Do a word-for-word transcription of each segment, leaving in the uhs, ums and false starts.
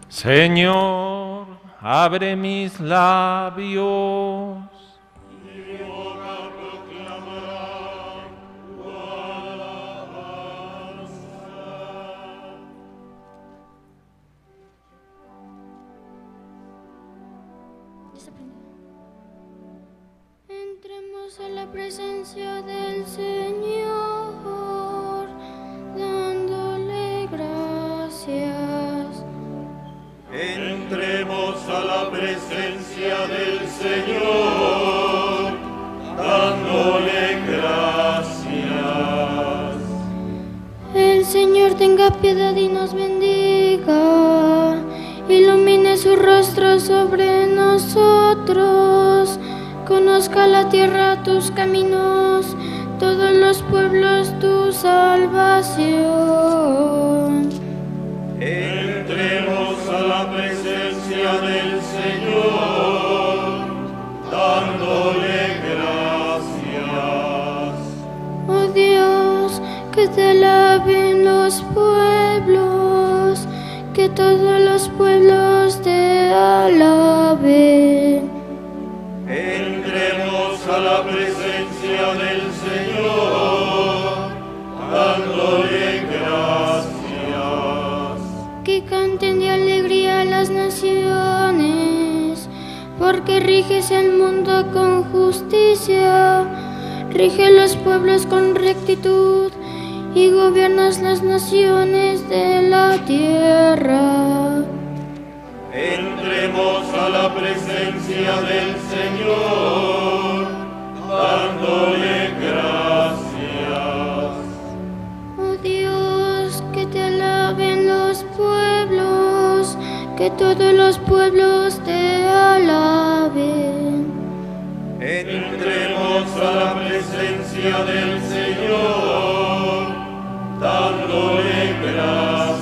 Señor, abre mis labios. Mi boca proclamará tu alabanza. Entremos a la presencia del Señor, dándole gracias. Entremos a la presencia del Señor, dándole gracias. El Señor tenga piedad y nos bendiga, ilumine su rostro sobre nosotros, conozca la tierra tus caminos, todos los pueblos tu salvación. Entremos a la presencia del Señor, dándole gracias. Oh Dios, que te alaben los pueblos, que todos los pueblos te alaben. Entremos a la presencia del Señor, dándole gracias. Que canten de alegría las naciones, porque riges el mundo con justicia, rige los pueblos con rectitud y gobiernas las naciones de la tierra. Entremos a la presencia del Señor, dándole gracias. Oh Dios, que te alaben los pueblos, que todos los pueblos te alaben. Entremos a la presencia del Señor, dándole gracias.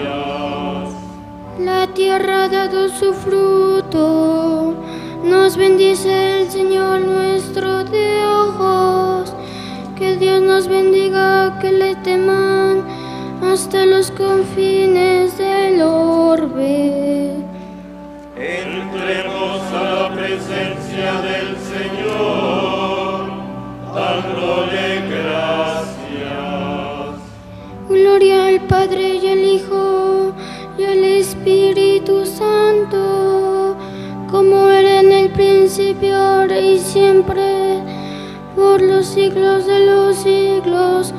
La tierra ha dado su fruto, nos bendice el Señor nuestro Dios. Que Dios nos bendiga, que le teman hasta los confines del orbe. Entremos a la presencia del Señor, dándole gracias. Gloria al Padre y al Hijo y al Espíritu Santo, como era en el principio, ahora y siempre, por los siglos de los siglos.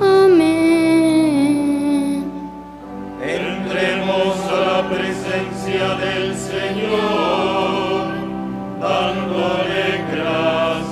Amén. Entremos a la presencia del Señor, dándole gracias.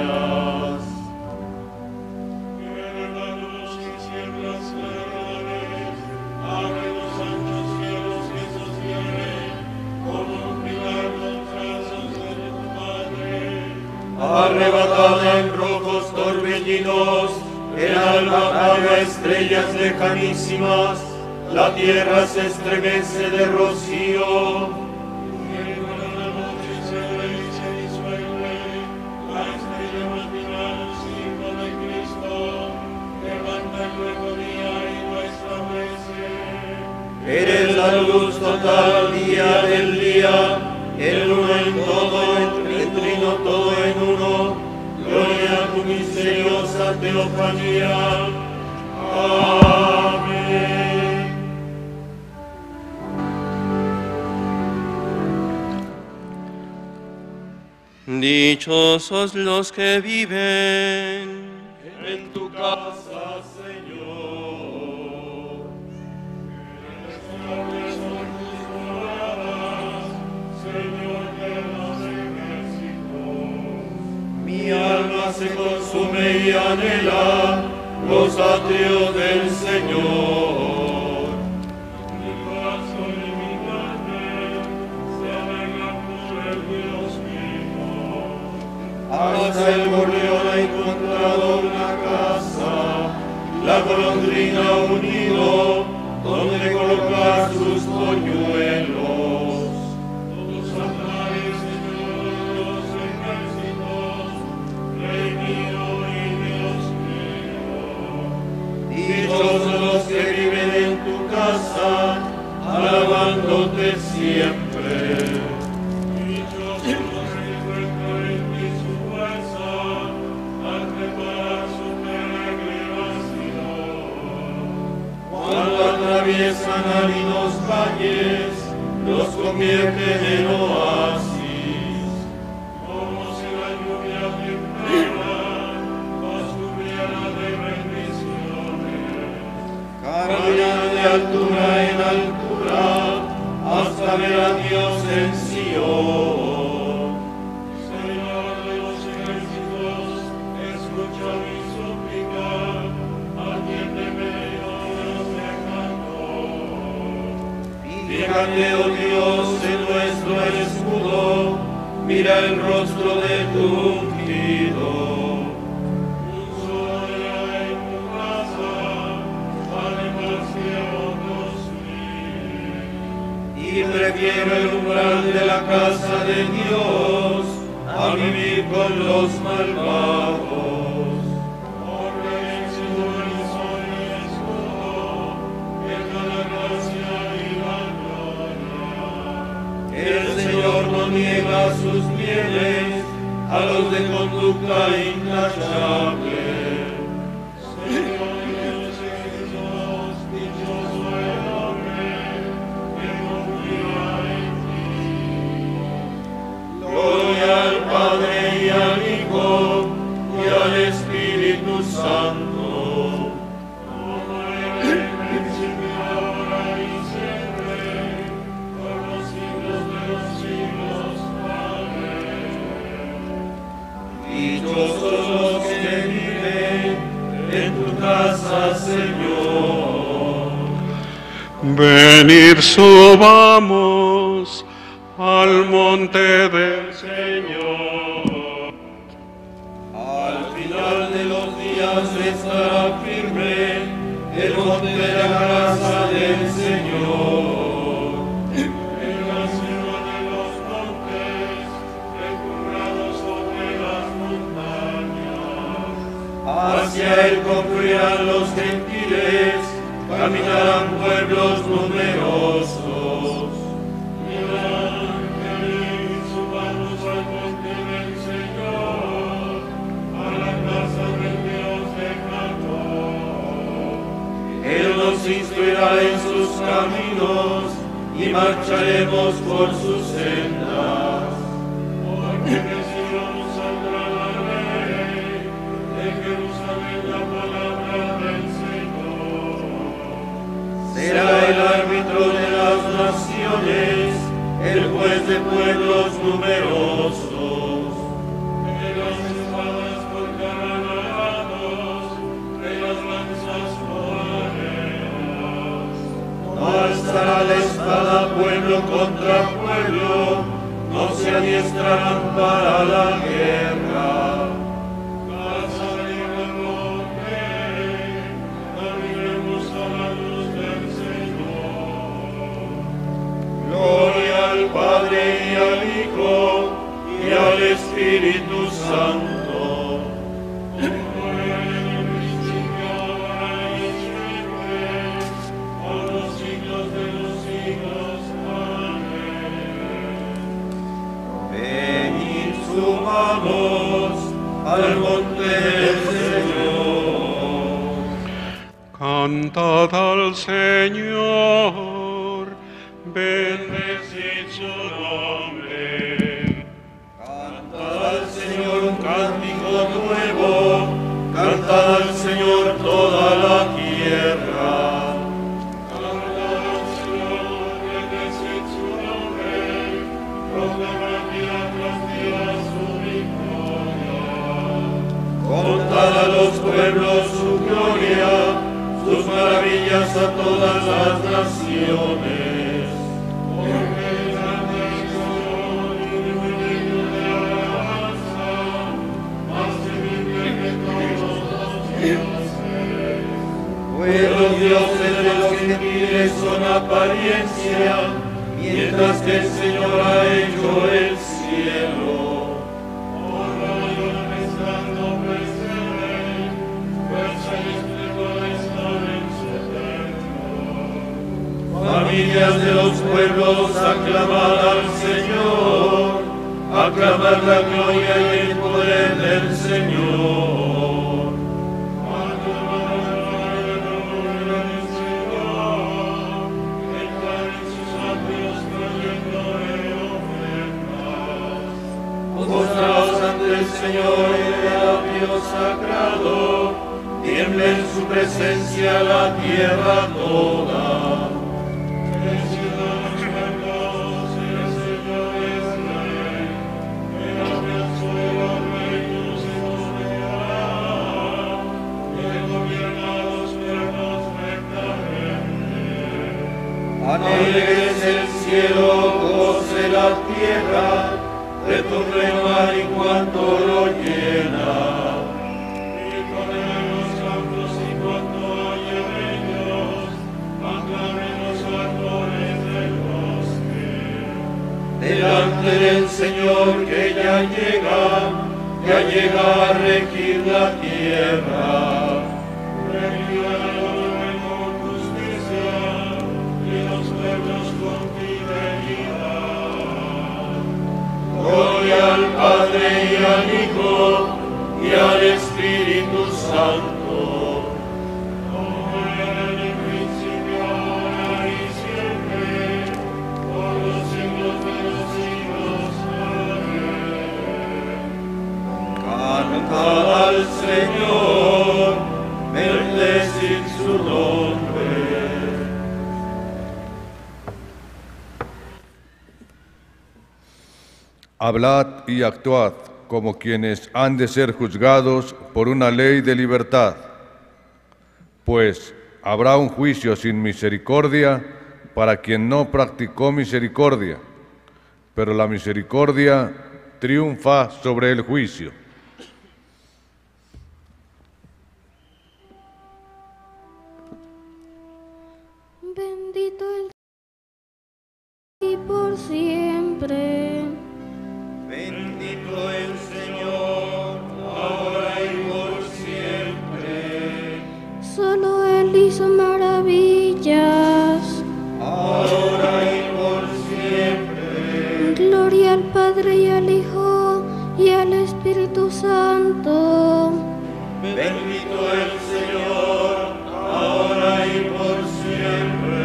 Abre los anchos cielos que sostienen, como un pilar los brazos de tu Padre. Arrebatada en rojos torbellinos, el alba apaga estrellas lejanísimas, la tierra se estremece de rocío. La noche se ve y se disuelve, la estrella matinal, signo de Cristo, levanta el nuevo día y lo establece. Eres la luz total, día del día, el uno en todo, el trino todo en uno. Gloria a tu misteriosa teofanía. Amén. Dichosos los que viven En tu casa, Señor. Estables son tus moradas, Señor de los ejércitos. Mi alma se consume y anhela los atrios del Señor. Mi corazón y mi carne se alegra por el Dios mío. Hasta el gorrión ha encontrado una casa, la golondrina unido, donde colocar sus polluelos. Tus altares, Señor de los ejércitos, Rey mío y Dios mío. Dichosos los que viven en tu casa, alaban alabándote siempre. Cuando atraviesan áridos valles, los convierten en oasis. Como si la lluvia temprana los cubriera de bendiciones. Caminan de altura en altura hasta ver a Dios en Sion. Señor de los ejércitos, escucha mi súplica, atiéndeme. Fíjate, oh Dios, en nuestro escudo, mira el rostro de tu ungido. Un solo día en tu casa vale más que otros mil. Y prefiero el umbral de la casa de Dios a vivir con los malvados. El Señor no niega sus bienes a los de conducta intachable. Señor Dios, Jesús, dichoso el hombre que confía en ti. Gloria al Padre y al Hijo y al Espíritu Santo. Dichosos los que viven en tu casa, Señor. Venid, subamos al monte del Señor. Al final de los días estará firme el monte de la casa del Señor. Hacia él confluirán los gentiles, caminarán pueblos numerosos. Mirad, venid, subamos al monte del Señor, a la casa del Dios de Jacob. Él nos instruirá en sus caminos y marcharemos por sus sendas. Porque de Sion saldrá la ley, de Jerusalén la palabra del Señor. Será el árbitro de las naciones, el juez de pueblos numerosos. De las espadas cortarán arados, de las lanzas moraderas. No alzará la espada pueblo contra pueblo, no se adiestrarán para la guerra. Casa de Jacob, caminemos a la luz del Señor. Gloria al Padre y al Hijo y al Espíritu Santo. Como era en el principio, ahora y siempre, por los siglos de los siglos. Venid, subamos al monte del Señor. Cantad al Señor, bendecid su nombre. Cantad al Señor un cántico nuevo, cantad al Señor toda la tierra. Cantad al Señor, bendecid su nombre, proclamad día tras día su victoria. Contad a los pueblos su gloria, sus maravillas a todas las naciones. Porque grande es el Señor y digno de alabanza, más temible que todos los dioses. Pues los dioses de los gentiles son apariencia, mientras que el Señor ha hecho el cielo. Por mayor estando presente, fuerza y esplendor están en su templo. Familias de los pueblos, aclamad al Señor, aclamad la gloria y el poder del Señor. Aclamad la gloria del Señor, entrar en sus atrios trayéndole ofrendas. Postraos ante el Señor y el atrio sagrado, tiembla en su presencia la tierra toda. Alegres el cielo, goce la tierra, retumbe el mar y cuanto lo llena. Y con él los campos y cuanto haya en ellos, aclamen los árboles del bosque. Delante del Señor que ya llega, ya llega a regir la tierra. Gloria al Padre y al Hijo y al Espíritu Santo, como era en el principio, ahora y siempre, por los siglos de los siglos. Amén. Canta al Señor, bendecid su nombre. Hablad y actuad como quienes han de ser juzgados por una ley de libertad, pues habrá un juicio sin misericordia para quien no practicó misericordia, pero la misericordia triunfa sobre el juicio. Bendito el y por siempre. Bendito el Señor, ahora y por siempre. Solo Él hizo maravillas. Ahora y por siempre. Gloria al Padre y al Hijo y al Espíritu Santo. Bendito el Señor, ahora y por siempre.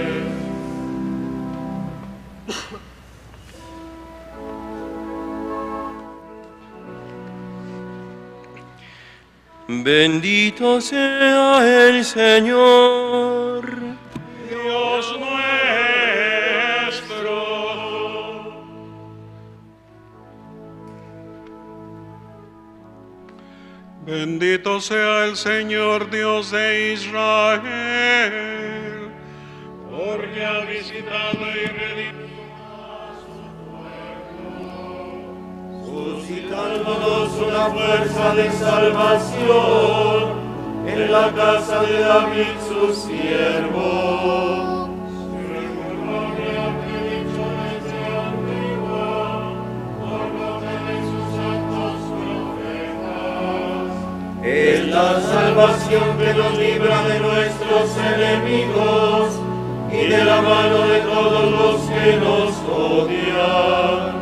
Bendito sea el Señor, Dios nuestro. Bendito sea el Señor Dios de Israel, porque ha visitado y redimido a su pueblo, Suscitándonos una fuerza de salvación en la casa de David su siervo. Es la salvación que nos libra de nuestros enemigos y de la mano de todos los que nos odian.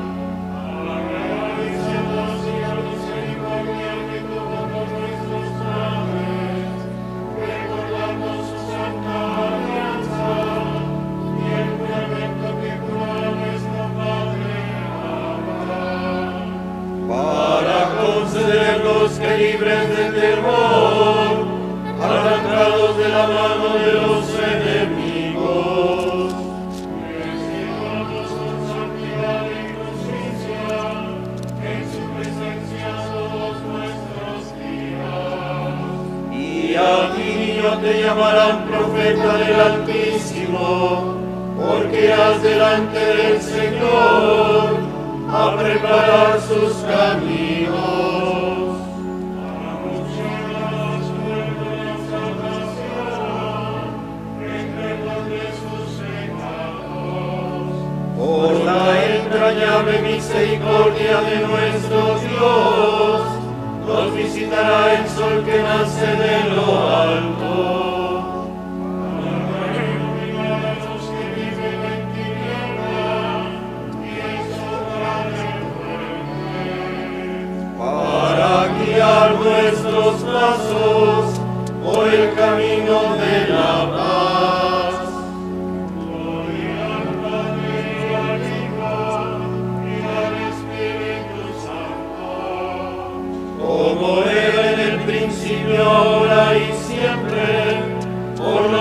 Concederlos que libres del temor, arrancados de la mano de los enemigos, recibados con santidad y justicia, en su presencia todos nuestros días. Y a ti, niño, te llamarán profeta del Altísimo, porque irás delante del Señor a preparar sus caminos, a anunciar las puertas de salvación entre los de sus pecados. Por la entrañable misericordia de nuestro Dios, nos visitará el sol que nace de lo alto, para iluminar a los que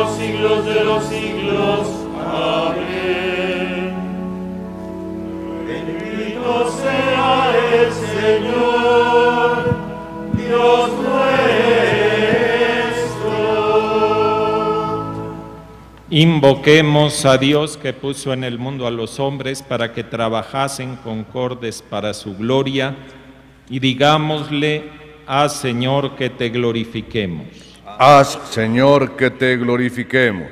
los siglos de los siglos. Amén. Bendito sea el Señor, Dios nuestro. Invoquemos a Dios que puso en el mundo a los hombres para que trabajasen concordes para su gloria y digámosle: haz, Señor, que te glorifiquemos. Haz, Señor, que te glorifiquemos.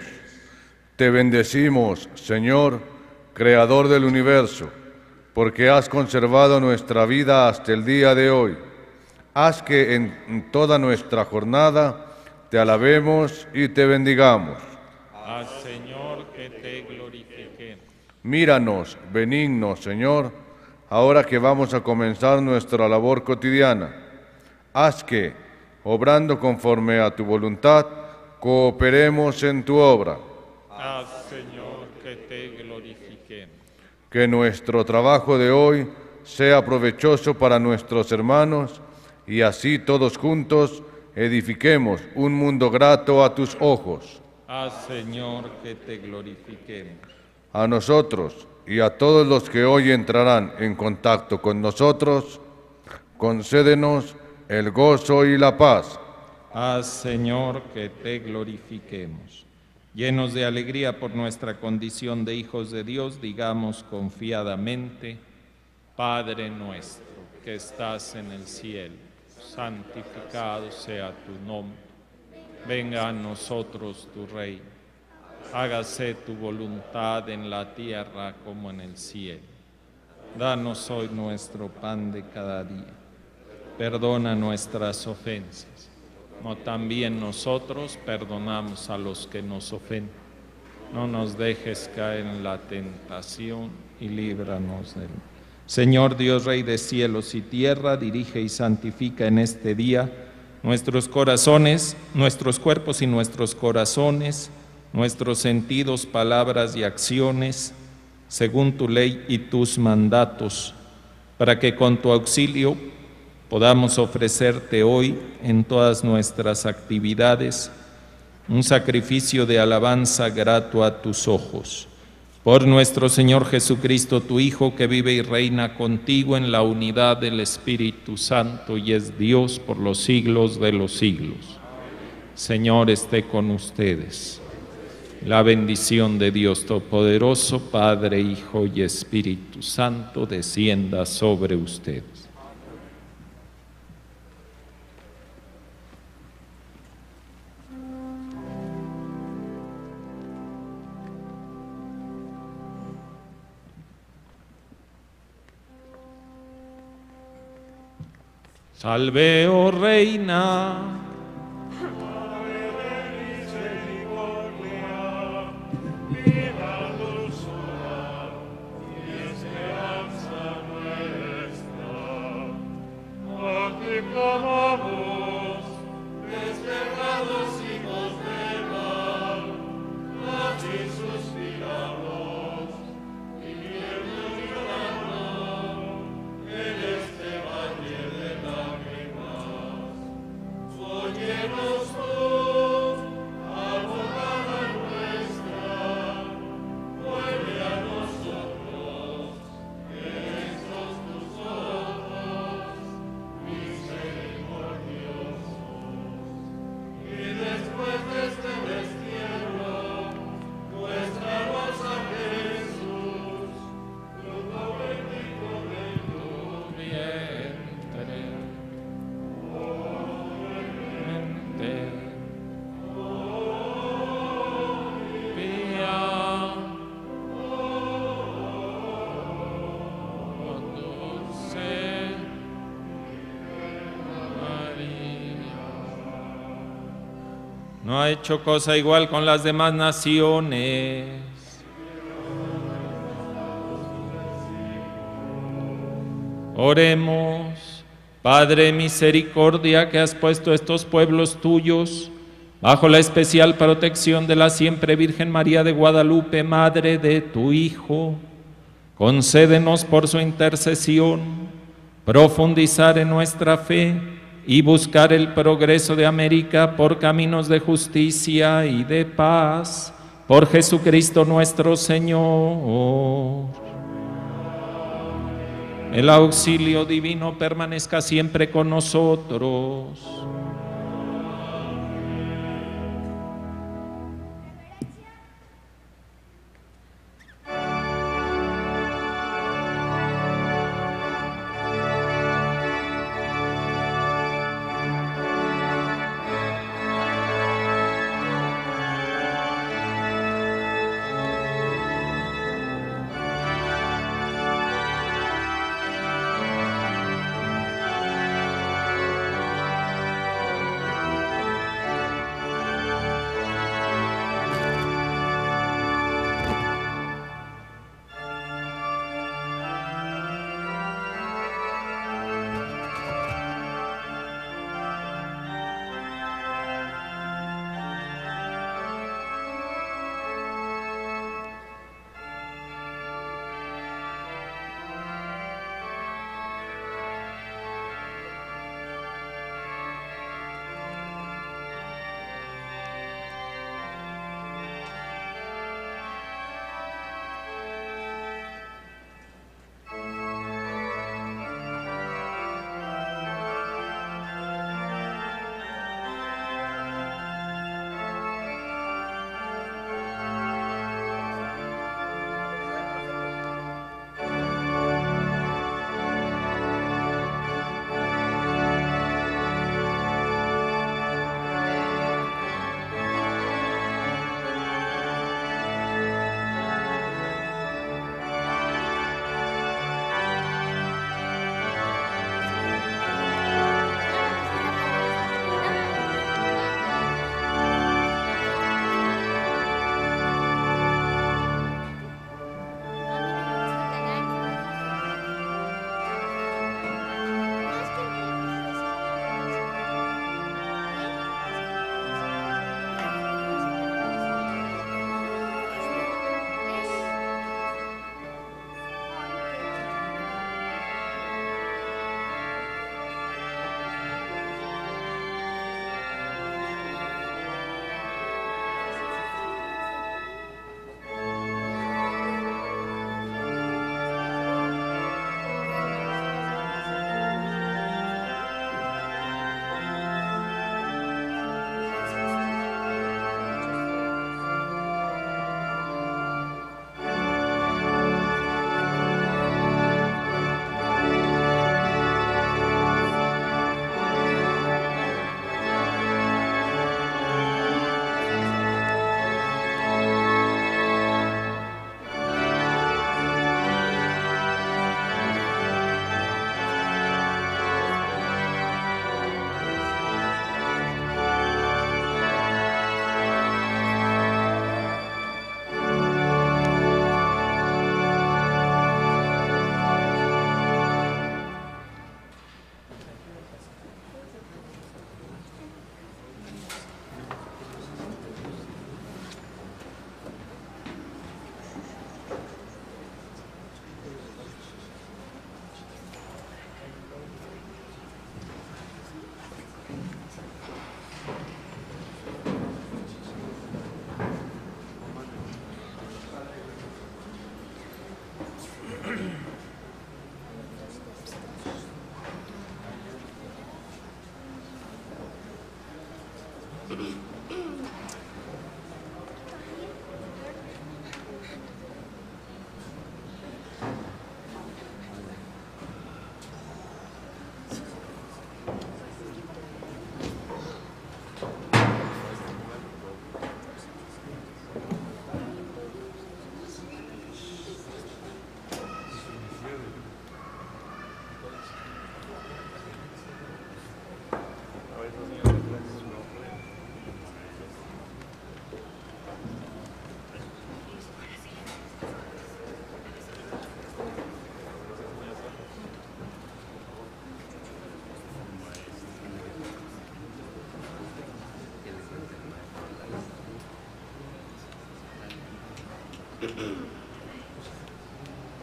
Te bendecimos, Señor, Creador del universo, porque has conservado nuestra vida hasta el día de hoy. Haz que en toda nuestra jornada te alabemos y te bendigamos. Haz, Señor, que te glorifiquemos. Míranos, benigno, Señor, ahora que vamos a comenzar nuestra labor cotidiana. Haz que, obrando conforme a tu voluntad, cooperemos en tu obra. Haz, Señor, que te glorifiquemos. Que nuestro trabajo de hoy sea provechoso para nuestros hermanos y así todos juntos edifiquemos un mundo grato a tus ojos. Haz, Señor, que te glorifiquemos. A nosotros y a todos los que hoy entrarán en contacto con nosotros, concédenos el gozo y la paz. Haz, Señor, que te glorifiquemos. Llenos de alegría por nuestra condición de hijos de Dios, digamos confiadamente: Padre nuestro, que estás en el cielo, santificado sea tu nombre. Venga a nosotros tu reino. Hágase tu voluntad en la tierra como en el cielo. Danos hoy nuestro pan de cada día. Perdona nuestras ofensas, como también nosotros perdonamos a los que nos ofenden. No nos dejes caer en la tentación y líbranos del mal. Señor Dios, Rey de cielos y tierra, dirige y santifica en este día nuestros corazones, nuestros cuerpos y nuestros corazones, nuestros sentidos, palabras y acciones, según tu ley y tus mandatos, para que con tu auxilio podamos ofrecerte hoy en todas nuestras actividades un sacrificio de alabanza grato a tus ojos. Por nuestro Señor Jesucristo, tu Hijo, que vive y reina contigo en la unidad del Espíritu Santo y es Dios por los siglos de los siglos. Señor, esté con ustedes. La bendición de Dios Todopoderoso, Padre, Hijo y Espíritu Santo, descienda sobre ustedes. Salve, oh Reina. No ha hecho cosa igual con las demás naciones. Oremos. Padre misericordia, que has puesto estos pueblos tuyos bajo la especial protección de la siempre Virgen María de Guadalupe, Madre de tu Hijo, concédenos por su intercesión profundizar en nuestra fe y buscar el progreso de América por caminos de justicia y de paz. Por Jesucristo nuestro Señor. El auxilio divino permanezca siempre con nosotros.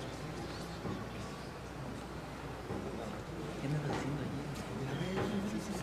¿Qué andas haciendo allí?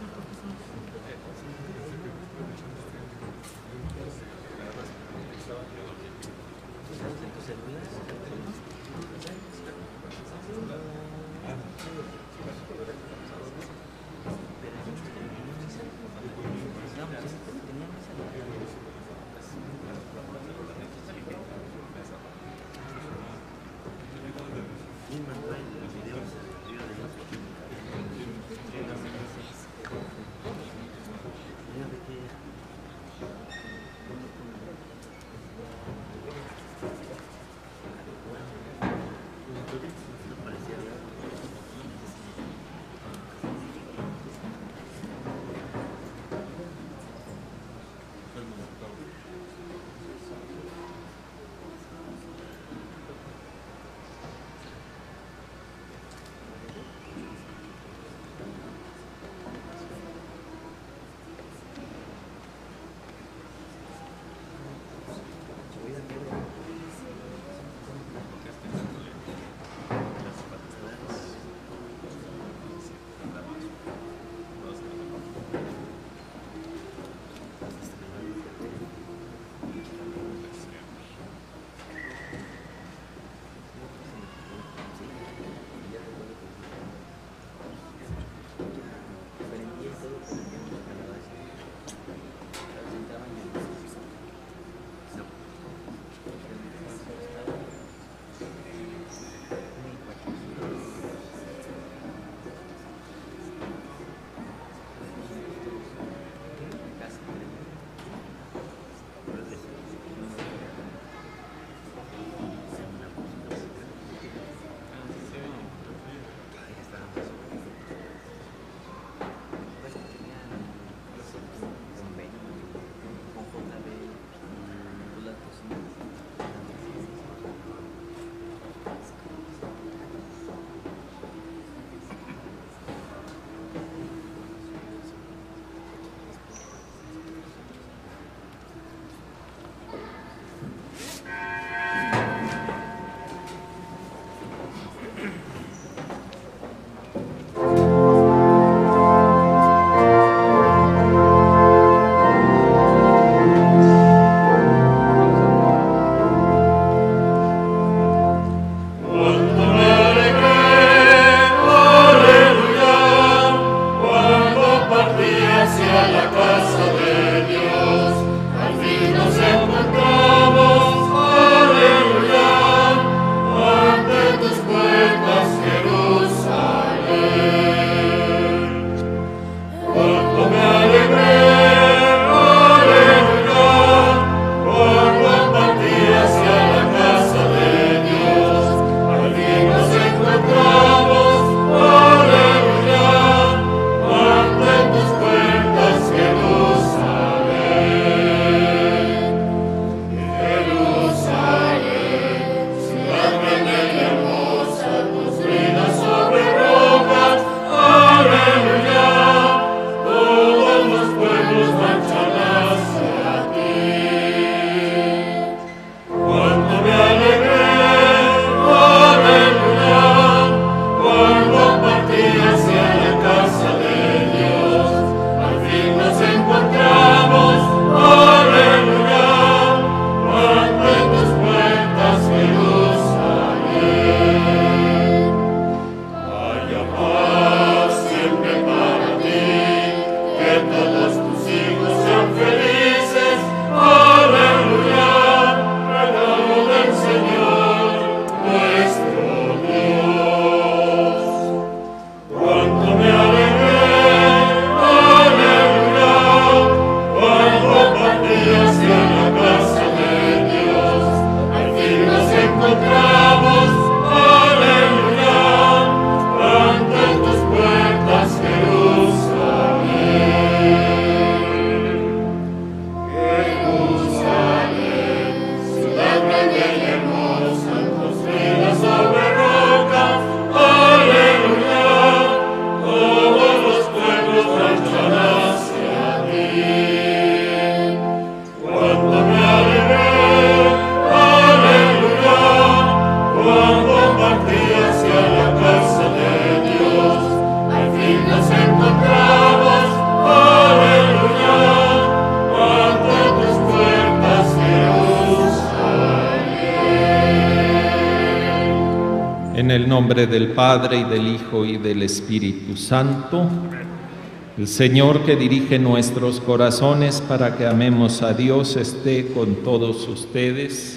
el nombre del Padre, y del Hijo, y del Espíritu Santo. El Señor que dirige nuestros corazones para que amemos a Dios esté con todos ustedes.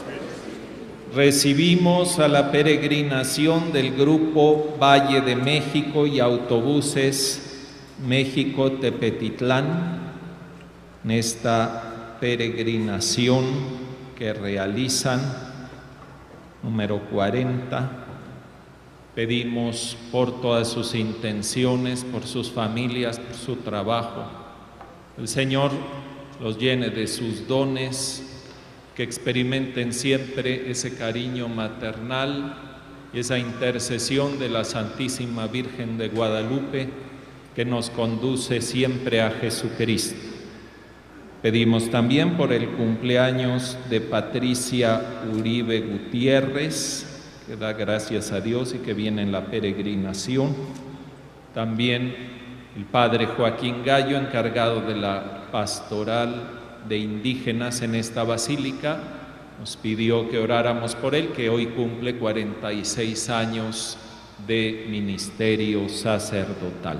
Recibimos a la peregrinación del Grupo Valle de México y autobuses México-Tepetitlán en esta peregrinación que realizan, número cuarenta. Pedimos por todas sus intenciones, por sus familias, por su trabajo. El Señor los llene de sus dones, que experimenten siempre ese cariño maternal y esa intercesión de la Santísima Virgen de Guadalupe que nos conduce siempre a Jesucristo. Pedimos también por el cumpleaños de Patricia Uribe Gutiérrez, que da gracias a Dios y que viene en la peregrinación. También el Padre Joaquín Gallo, encargado de la pastoral de indígenas en esta basílica, nos pidió que oráramos por él, que hoy cumple cuarenta y seis años de ministerio sacerdotal.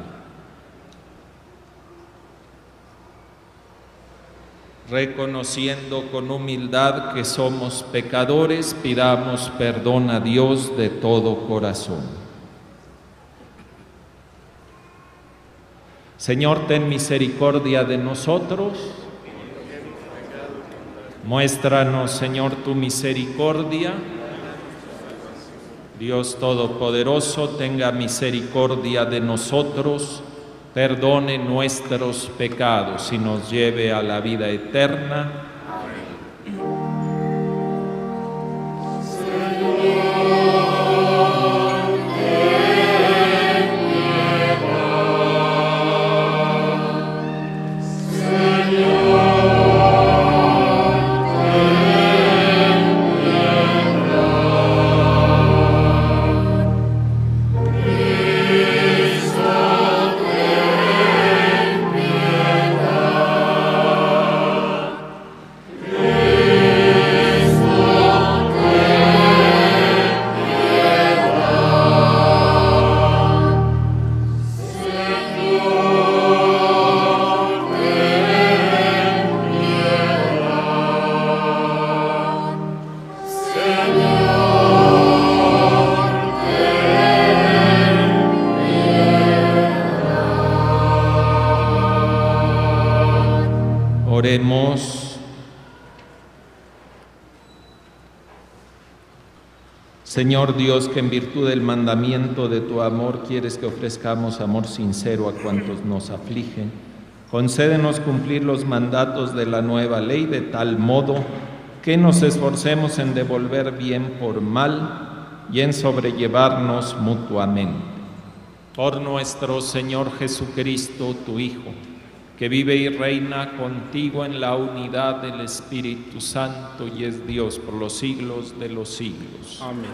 Reconociendo con humildad que somos pecadores, pidamos perdón a Dios de todo corazón. Señor, ten misericordia de nosotros. Muéstranos, Señor, tu misericordia. Dios Todopoderoso, tenga misericordia de nosotros, perdone nuestros pecados y nos lleve a la vida eterna. Oremos. Señor Dios, que en virtud del mandamiento de tu amor quieres que ofrezcamos amor sincero a cuantos nos afligen, concédenos cumplir los mandatos de la nueva ley de tal modo que nos esforcemos en devolver bien por mal y en sobrellevarnos mutuamente. Por nuestro Señor Jesucristo, tu Hijo, que vive y reina contigo en la unidad del Espíritu Santo y es Dios por los siglos de los siglos. Amén.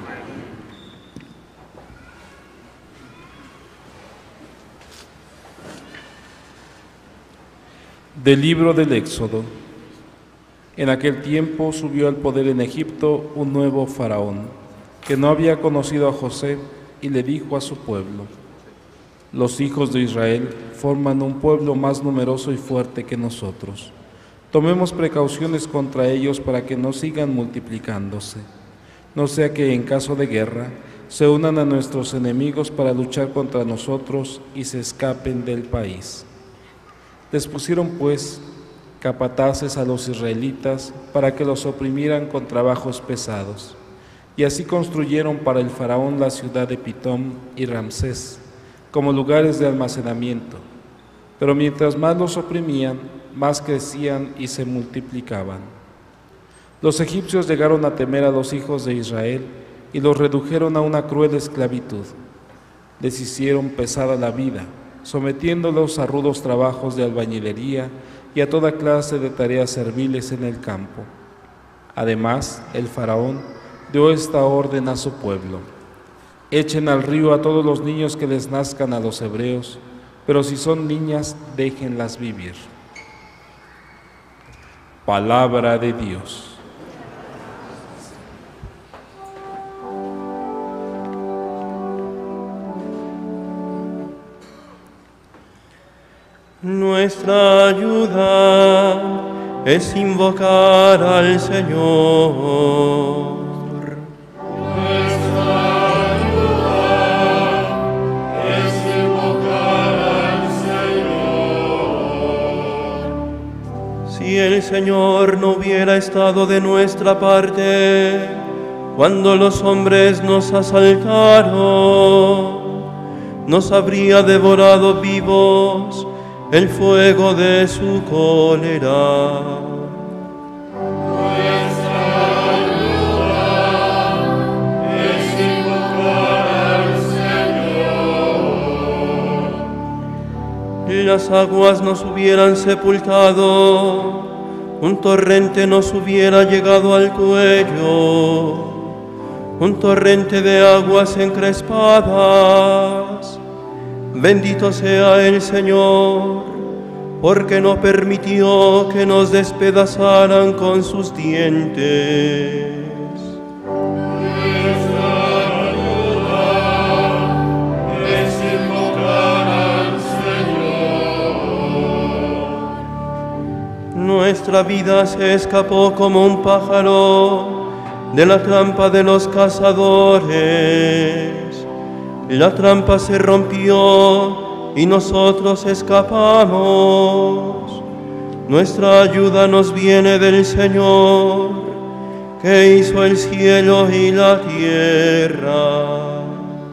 Del libro del Éxodo. En aquel tiempo subió al poder en Egipto un nuevo faraón, que no había conocido a José, y le dijo a su pueblo: los hijos de Israel forman un pueblo más numeroso y fuerte que nosotros. Tomemos precauciones contra ellos para que no sigan multiplicándose, no sea que en caso de guerra se unan a nuestros enemigos para luchar contra nosotros y se escapen del país. Les pusieron pues capataces a los israelitas para que los oprimieran con trabajos pesados, y así construyeron para el faraón la ciudad de Pitón y Ramsés como lugares de almacenamiento. Pero mientras más los oprimían, más crecían y se multiplicaban. Los egipcios llegaron a temer a los hijos de Israel y los redujeron a una cruel esclavitud. Les hicieron pesada la vida, sometiéndolos a rudos trabajos de albañilería y a toda clase de tareas serviles en el campo. Además, el faraón dio esta orden a su pueblo: echen al río a todos los niños que les nazcan a los hebreos, pero si son niñas, déjenlas vivir. Palabra de Dios. Nuestra ayuda es invocar al Señor. Nuestra ayuda es invocar al Señor. Si el Señor no hubiera estado de nuestra parte cuando los hombres nos asaltaron, nos habría devorado vivos el fuego de su cólera. Nuestra ayuda es invocar al Señor. Las aguas nos hubieran sepultado, un torrente nos hubiera llegado al cuello, un torrente de aguas encrespadas. Bendito sea el Señor, porque no permitió que nos despedazaran con sus dientes. Nuestra ayuda es invocar al Señor. Nuestra vida se escapó como un pájaro de la trampa de los cazadores. La trampa se rompió y nosotros escapamos. Nuestra ayuda nos viene del Señor, que hizo el cielo y la tierra.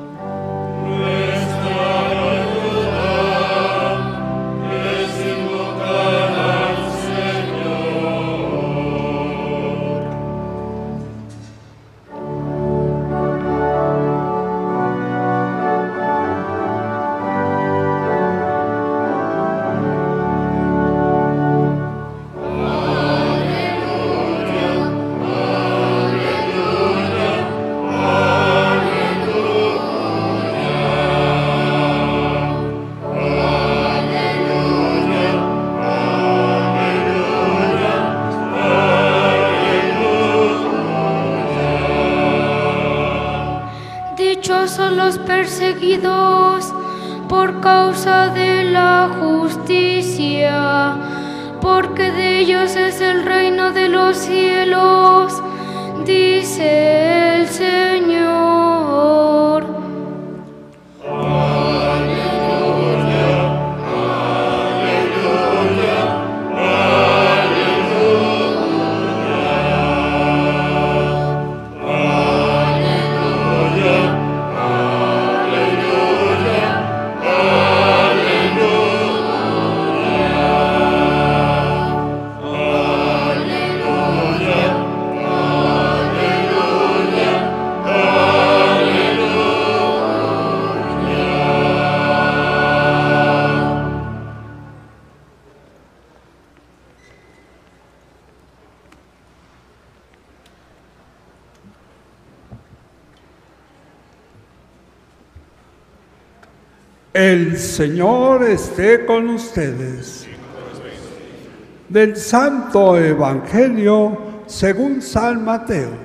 Nuestra ayuda es invocar al Dichosos los perseguidos por causa de la justicia, porque de ellos es el reino de los cielos, dice el Señor. El Señor esté con ustedes. Del Santo Evangelio según San Mateo.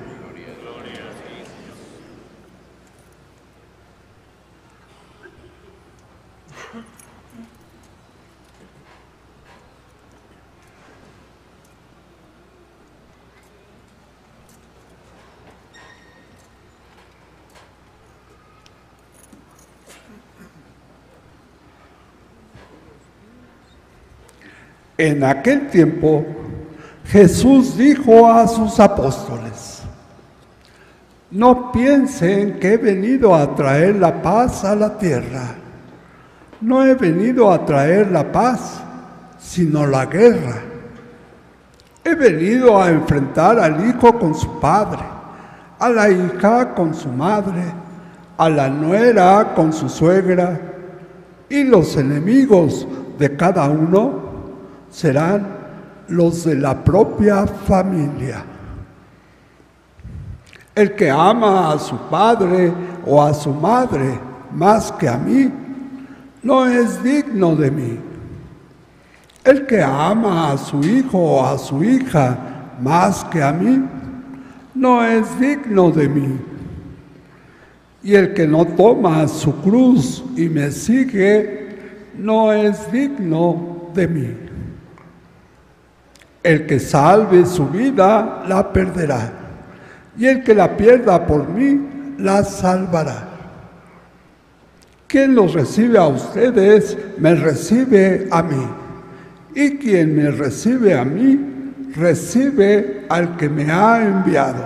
En aquel tiempo, Jesús dijo a sus apóstoles: no piensen que he venido a traer la paz a la tierra. No he venido a traer la paz, sino la guerra. He venido a enfrentar al hijo con su padre, a la hija con su madre, a la nuera con su suegra, y los enemigos de cada uno serán los de la propia familia. El que ama a su padre o a su madre más que a mí, no es digno de mí. El que ama a su hijo o a su hija más que a mí, no es digno de mí. Y el que no toma su cruz y me sigue, no es digno de mí. El que salve su vida la perderá, y el que la pierda por mí la salvará. Quien los recibe a ustedes, me recibe a mí, y quien me recibe a mí, recibe al que me ha enviado.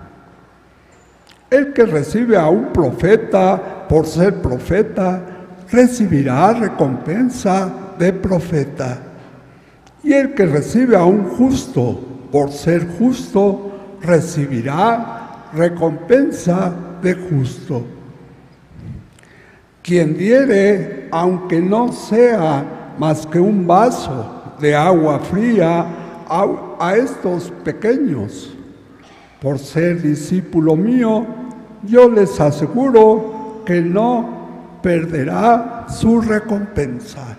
El que recibe a un profeta por ser profeta, recibirá recompensa de profeta. Y el que recibe a un justo por ser justo, recibirá recompensa de justo. Quien diere, aunque no sea más que un vaso de agua fría a, a estos pequeños, por ser discípulo mío, yo les aseguro que no perderá su recompensa.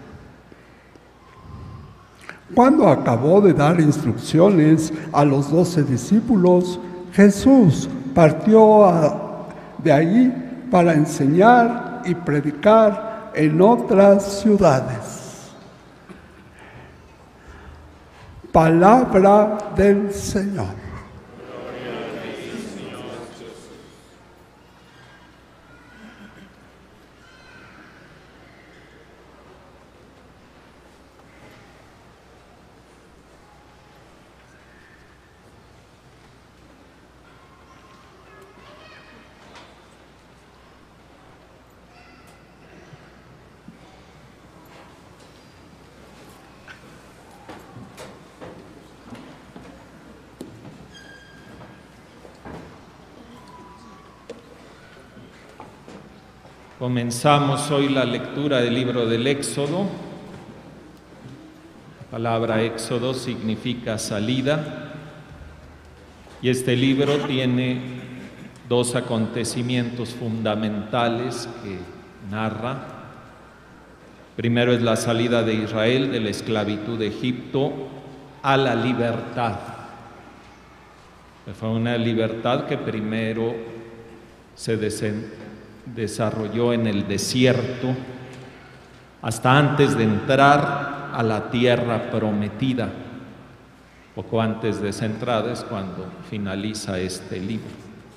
Cuando acabó de dar instrucciones a los doce discípulos, Jesús partió a, de allí para enseñar y predicar en otras ciudades. Palabra del Señor. Comenzamos hoy la lectura del libro del Éxodo. La palabra Éxodo significa salida, y este libro tiene dos acontecimientos fundamentales que narra. Primero es la salida de Israel de la esclavitud de Egipto a la libertad. Fue una libertad que primero se desenvolvió desarrolló en el desierto hasta antes de entrar a la tierra prometida. Poco antes de esa entrada es cuando finaliza este libro.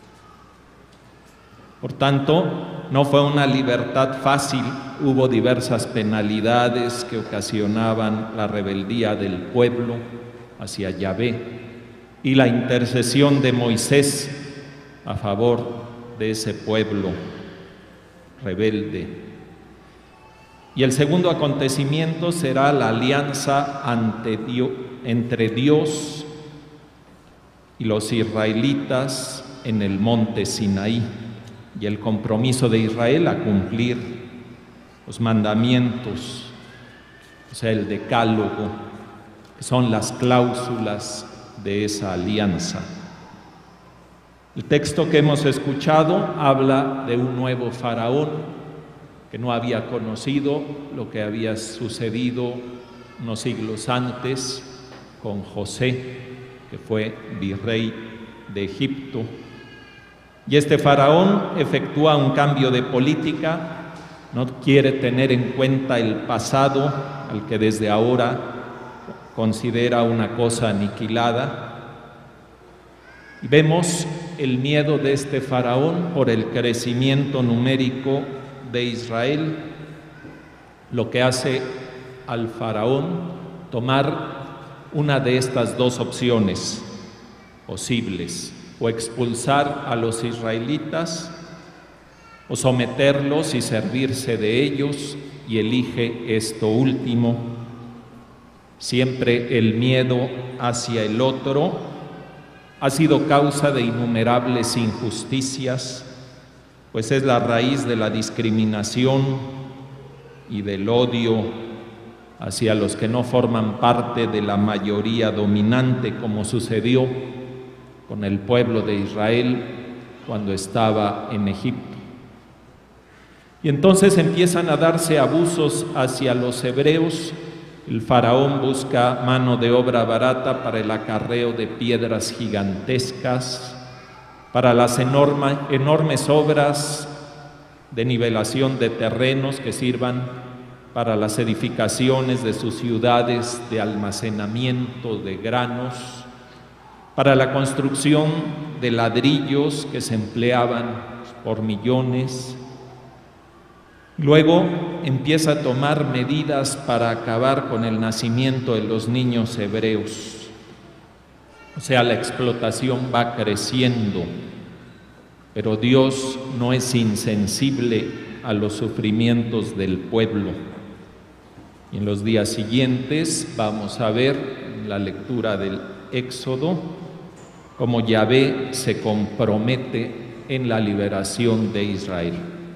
Por tanto, no fue una libertad fácil, hubo diversas penalidades que ocasionaban la rebeldía del pueblo hacia Yahvé y la intercesión de Moisés a favor de ese pueblo rebelde. Y el segundo acontecimiento será la alianza ante Dios, entre Dios y los israelitas en el monte Sinaí, y el compromiso de Israel a cumplir los mandamientos, o sea, el decálogo, que son las cláusulas de esa alianza. El texto que hemos escuchado habla de un nuevo faraón que no había conocido lo que había sucedido unos siglos antes con José, que fue virrey de Egipto. Y este faraón efectúa un cambio de política, no quiere tener en cuenta el pasado, al que desde ahora considera una cosa aniquilada. Y vemos el miedo de este faraón por el crecimiento numérico de Israel, lo que hace al faraón tomar una de estas dos opciones posibles: o expulsar a los israelitas o someterlos y servirse de ellos, y elige esto último. Siempre el miedo hacia el otro ha sido causa de innumerables injusticias, pues es la raíz de la discriminación y del odio hacia los que no forman parte de la mayoría dominante, como sucedió con el pueblo de Israel cuando estaba en Egipto. Y entonces empiezan a darse abusos hacia los hebreos. El faraón busca mano de obra barata para el acarreo de piedras gigantescas, para las enorme, enormes obras de nivelación de terrenos que sirvan para las edificaciones de sus ciudades de almacenamiento de granos, para la construcción de ladrillos que se empleaban por millones. Luego empieza a tomar medidas para acabar con el nacimiento de los niños hebreos. O sea, la explotación va creciendo, pero Dios no es insensible a los sufrimientos del pueblo. Y en los días siguientes vamos a ver en la lectura del Éxodo cómo Yahvé se compromete en la liberación de Israel.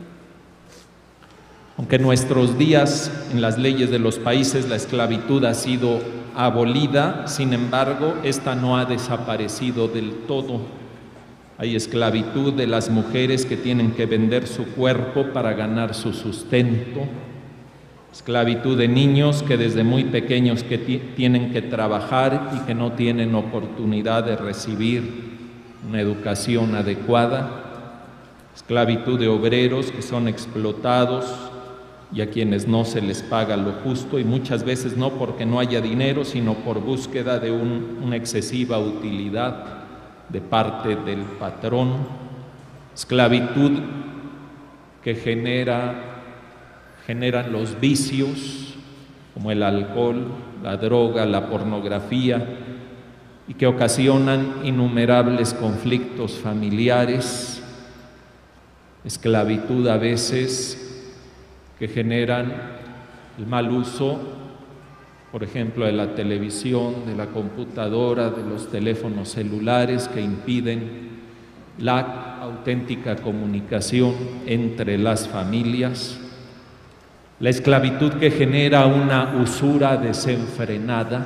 Aunque en nuestros días, en las leyes de los países, la esclavitud ha sido abolida, sin embargo, esta no ha desaparecido del todo. Hay esclavitud de las mujeres que tienen que vender su cuerpo para ganar su sustento, esclavitud de niños que desde muy pequeños que tienen que trabajar y que no tienen oportunidad de recibir una educación adecuada, esclavitud de obreros que son explotados y a quienes no se les paga lo justo, y muchas veces no porque no haya dinero, sino por búsqueda de un, una excesiva utilidad de parte del patrón, esclavitud que genera, generan los vicios como el alcohol, la droga, la pornografía, y que ocasionan innumerables conflictos familiares, esclavitud a veces que generan el mal uso, por ejemplo, de la televisión, de la computadora, de los teléfonos celulares que impiden la auténtica comunicación entre las familias, la esclavitud que genera una usura desenfrenada.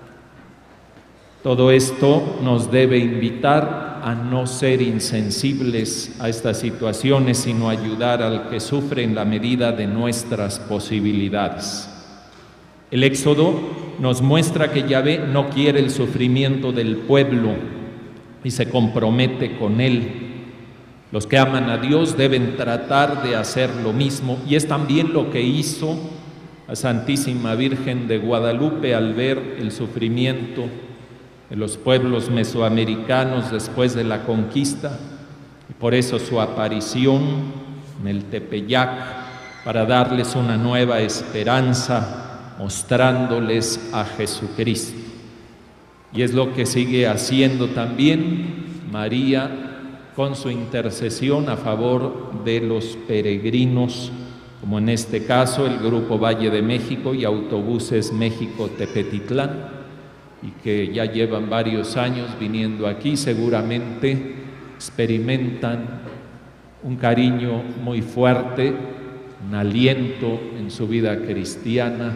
Todo esto nos debe invitar a no ser insensibles a estas situaciones, sino ayudar al que sufre en la medida de nuestras posibilidades. El Éxodo nos muestra que Yahvé no quiere el sufrimiento del pueblo y se compromete con él. Los que aman a Dios deben tratar de hacer lo mismo, y es también lo que hizo la Santísima Virgen de Guadalupe al ver el sufrimiento de los pueblos mesoamericanos después de la conquista, y por eso su aparición en el Tepeyac, para darles una nueva esperanza, mostrándoles a Jesucristo. Y es lo que sigue haciendo también María con su intercesión a favor de los peregrinos, como en este caso el Grupo Valle de México y Autobuses México-Tepetitlán, y que ya llevan varios años viniendo aquí. Seguramente experimentan un cariño muy fuerte, un aliento en su vida cristiana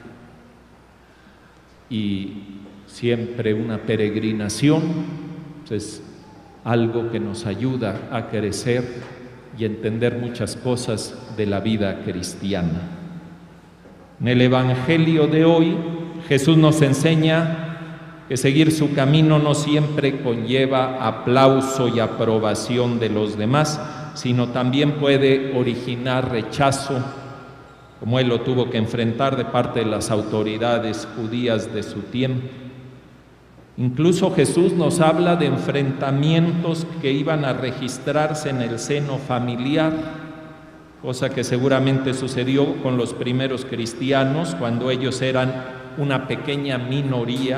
y siempre una peregrinación. Entonces, algo que nos ayuda a crecer y entender muchas cosas de la vida cristiana. En el Evangelio de hoy, Jesús nos enseña que seguir su camino no siempre conlleva aplauso y aprobación de los demás, sino también puede originar rechazo, como él lo tuvo que enfrentar de parte de las autoridades judías de su tiempo. Incluso Jesús nos habla de enfrentamientos que iban a registrarse en el seno familiar, cosa que seguramente sucedió con los primeros cristianos cuando ellos eran una pequeña minoría,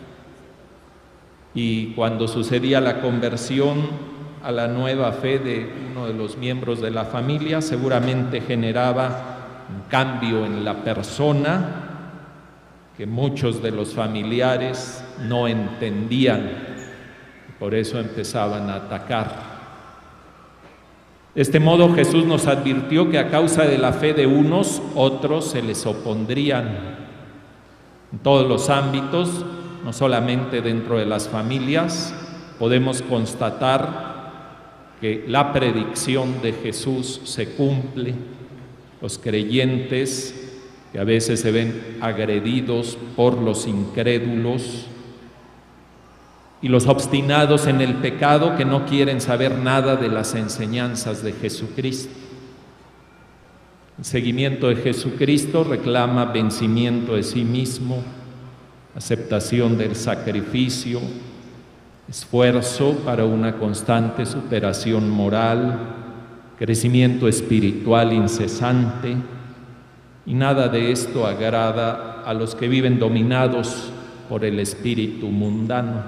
y cuando sucedía la conversión a la nueva fe de uno de los miembros de la familia, seguramente generaba un cambio en la persona que muchos de los familiares no entendían, por eso empezaban a atacar. De este modo Jesús nos advirtió que a causa de la fe de unos, otros se les opondrían en todos los ámbitos, no solamente dentro de las familias. Podemos constatar que la predicción de Jesús se cumple. Los creyentes que a veces se ven agredidos por los incrédulos y los obstinados en el pecado que no quieren saber nada de las enseñanzas de Jesucristo. El seguimiento de Jesucristo reclama vencimiento de sí mismo, aceptación del sacrificio, esfuerzo para una constante superación moral, crecimiento espiritual incesante, y nada de esto agrada a los que viven dominados por el espíritu mundano.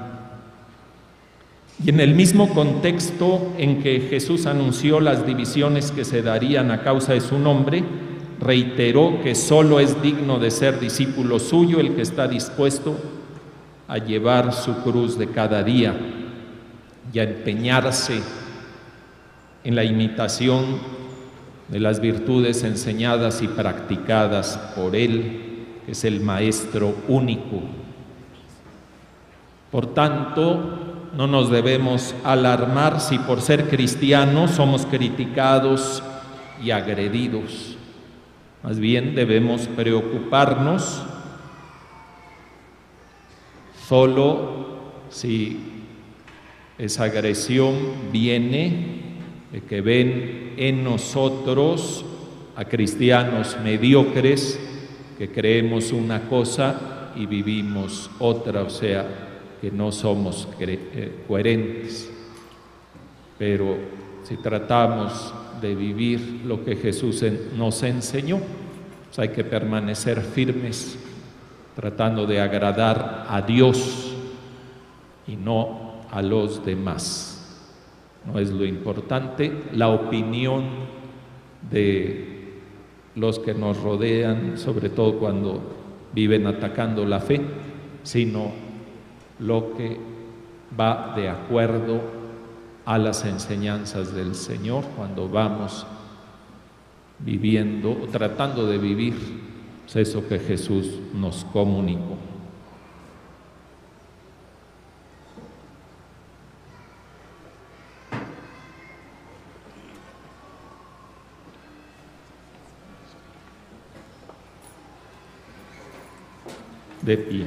Y en el mismo contexto en que Jesús anunció las divisiones que se darían a causa de su nombre, reiteró que solo es digno de ser discípulo suyo el que está dispuesto a llevar su cruz de cada día y a empeñarse en la imitación de las virtudes enseñadas y practicadas por Él, que es el Maestro único. Por tanto, no nos debemos alarmar si por ser cristianos somos criticados y agredidos. Más bien debemos preocuparnos solo si esa agresión viene de que ven en nosotros a cristianos mediocres que creemos una cosa y vivimos otra, o sea, que no somos coherentes. Pero si tratamos de vivir lo que Jesús nos enseñó, pues hay que permanecer firmes, tratando de agradar a Dios y no a los demás. No es lo importante la opinión de los que nos rodean, sobre todo cuando viven atacando la fe, sino lo que va de acuerdo a las enseñanzas del Señor cuando vamos viviendo, tratando de vivir pues eso que Jesús nos comunicó. De pie.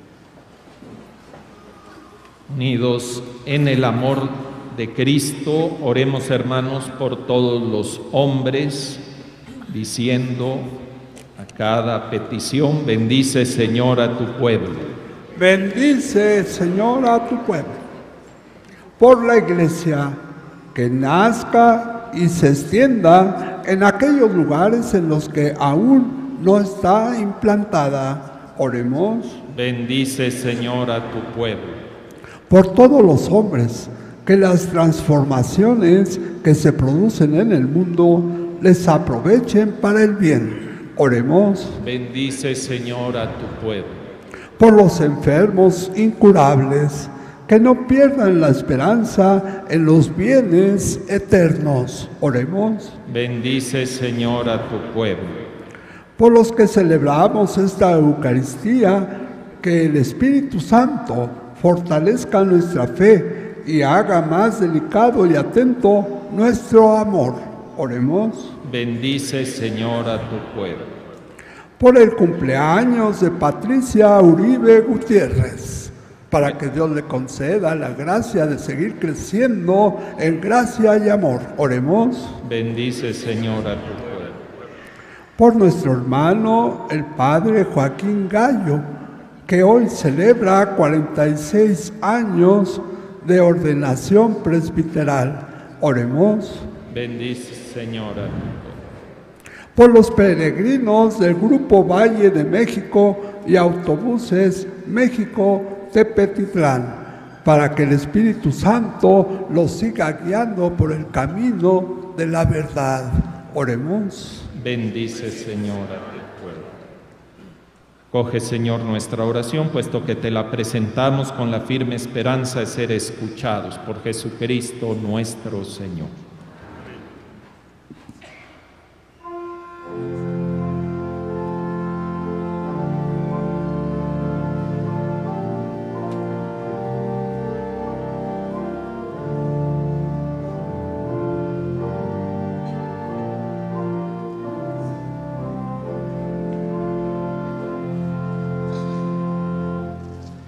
Unidos en el amor de Cristo, oremos, hermanos, por todos los hombres, diciendo a cada petición: bendice, Señor, a tu pueblo. Bendice, Señor, a tu pueblo. Por la Iglesia, que nazca y se extienda en aquellos lugares en los que aún no está implantada. Oremos. Bendice, Señor, a tu pueblo. Por todos los hombres, que las transformaciones que se producen en el mundo les aprovechen para el bien. Oremos. Bendice, Señor, a tu pueblo. Por los enfermos incurables, que no pierdan la esperanza en los bienes eternos. Oremos. Bendice, Señor, a tu pueblo. Por los que celebramos esta Eucaristía, que el Espíritu Santo fortalezca nuestra fe y haga más delicado y atento nuestro amor. Oremos. Bendice, Señor, a tu pueblo. Por el cumpleaños de Patricia Uribe Gutiérrez, para que Dios le conceda la gracia de seguir creciendo en gracia y amor. Oremos. Bendice, Señor, a tu pueblo. Por nuestro hermano, el Padre Joaquín Gallo, que hoy celebra cuarenta y seis años de ordenación presbiteral. Oremos. Bendice, Señor, a tu pueblo. Por los peregrinos del Grupo Valle de México y autobuses México-Tepetitlán, para que el Espíritu Santo los siga guiando por el camino de la verdad. Oremos. Bendice, Señor, a tu pueblo. Coge, Señor, nuestra oración, puesto que te la presentamos con la firme esperanza de ser escuchados por Jesucristo nuestro Señor.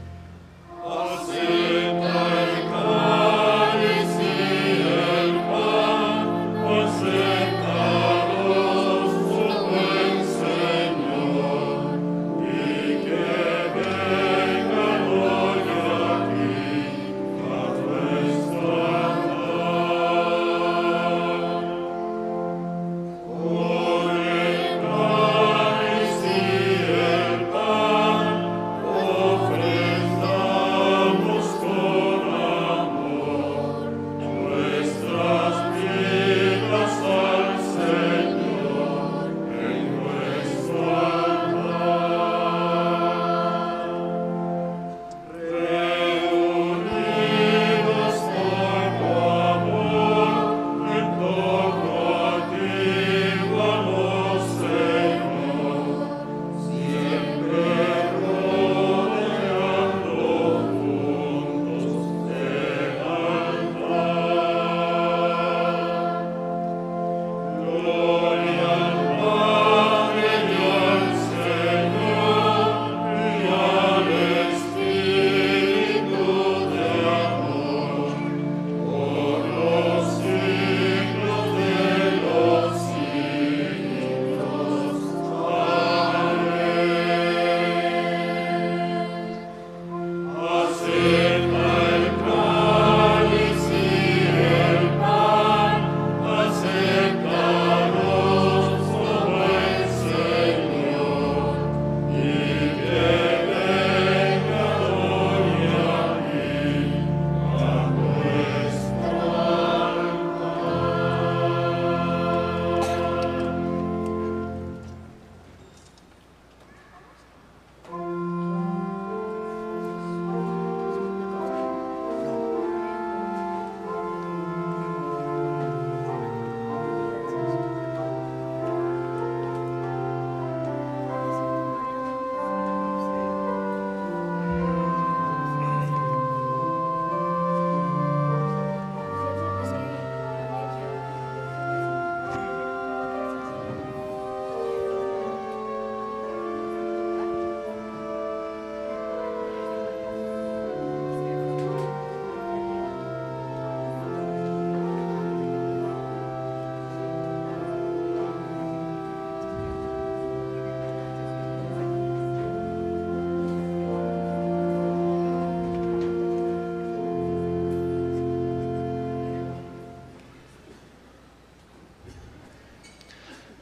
Acepta el cáliz y el pan.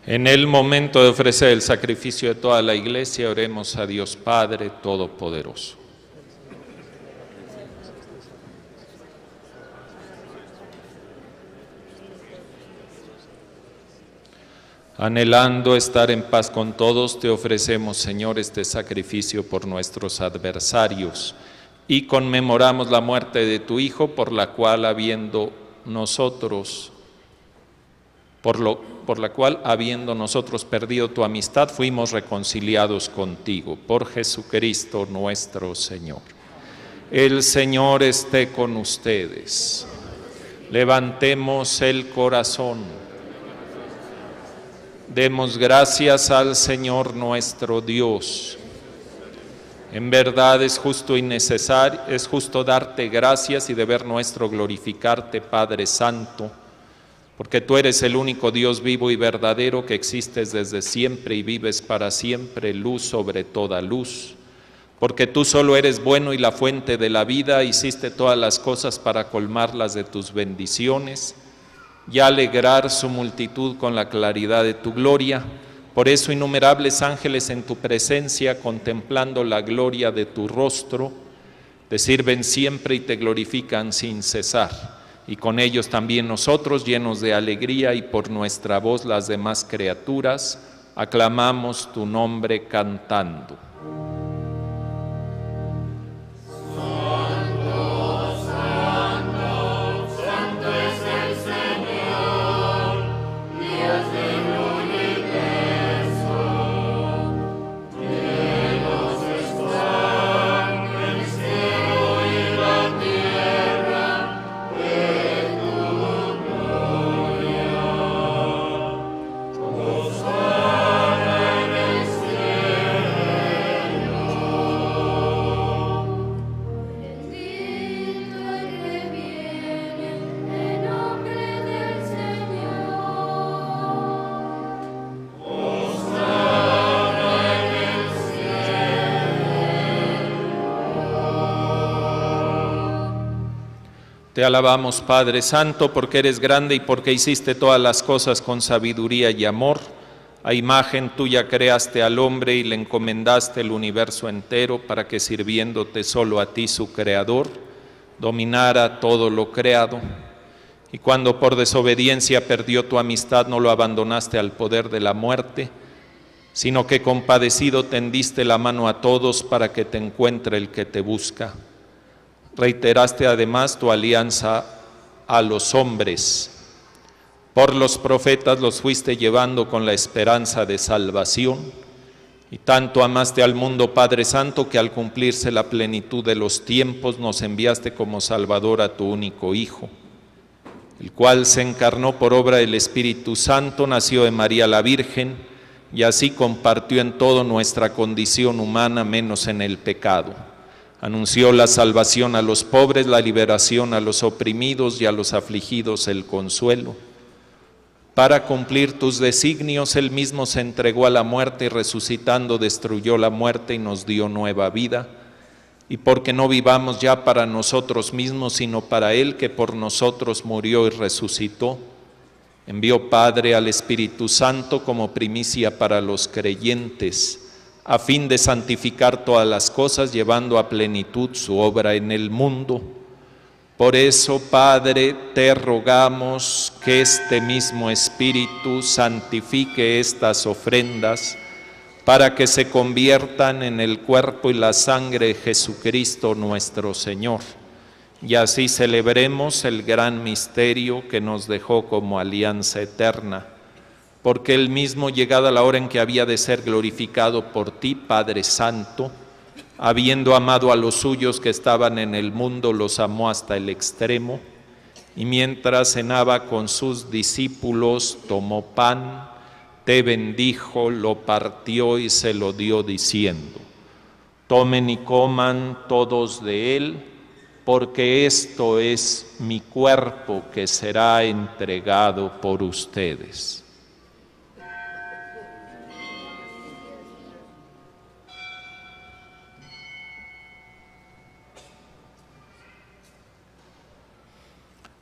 En el momento de ofrecer el sacrificio de toda la Iglesia, oremos a Dios Padre Todopoderoso. Anhelando estar en paz con todos, te ofrecemos, Señor, este sacrificio por nuestros adversarios y conmemoramos la muerte de tu Hijo, por la cual habiendo nosotros, por, lo, por la cual habiendo nosotros perdido tu amistad, fuimos reconciliados contigo, por Jesucristo nuestro Señor. El Señor esté con ustedes. Levantemos el corazón. Demos gracias al Señor nuestro Dios. En verdad es justo y necesario, es justo darte gracias y deber nuestro glorificarte, Padre Santo, porque tú eres el único Dios vivo y verdadero que existes desde siempre y vives para siempre, luz sobre toda luz. Porque tú solo eres bueno y la fuente de la vida, hiciste todas las cosas para colmarlas de tus bendiciones y alegrar su multitud con la claridad de tu gloria. Por eso innumerables ángeles en tu presencia, contemplando la gloria de tu rostro, te sirven siempre y te glorifican sin cesar. Y con ellos también nosotros, llenos de alegría, y por nuestra voz las demás criaturas, aclamamos tu nombre cantando. Te alabamos, Padre Santo, porque eres grande y porque hiciste todas las cosas con sabiduría y amor. A imagen tuya creaste al hombre y le encomendaste el universo entero para que, sirviéndote solo a ti, su Creador, dominara todo lo creado. Y cuando por desobediencia perdió tu amistad, no lo abandonaste al poder de la muerte, sino que compadecido tendiste la mano a todos para que te encuentre el que te busca. Reiteraste además tu alianza a los hombres. Por los profetas los fuiste llevando con la esperanza de salvación. Y tanto amaste al mundo, Padre Santo, que al cumplirse la plenitud de los tiempos nos enviaste como Salvador a tu único Hijo, el cual se encarnó por obra del Espíritu Santo, nació de María la Virgen y así compartió en todo nuestra condición humana, menos en el pecado. Anunció la salvación a los pobres, la liberación a los oprimidos y a los afligidos el consuelo. Para cumplir tus designios, Él mismo se entregó a la muerte y resucitando destruyó la muerte y nos dio nueva vida. Y porque no vivamos ya para nosotros mismos, sino para Él que por nosotros murió y resucitó, envió Padre al Espíritu Santo como primicia para los creyentes, a fin de santificar todas las cosas, llevando a plenitud su obra en el mundo. Por eso, Padre, te rogamos que este mismo Espíritu santifique estas ofrendas, para que se conviertan en el cuerpo y la sangre de Jesucristo nuestro Señor, y así celebremos el gran misterio que nos dejó como alianza eterna. Porque Él mismo, llegada la hora en que había de ser glorificado por ti, Padre Santo, habiendo amado a los suyos que estaban en el mundo, los amó hasta el extremo, y mientras cenaba con sus discípulos, tomó pan, te bendijo, lo partió y se lo dio diciendo: tomen y coman todos de él, porque esto es mi cuerpo que será entregado por ustedes.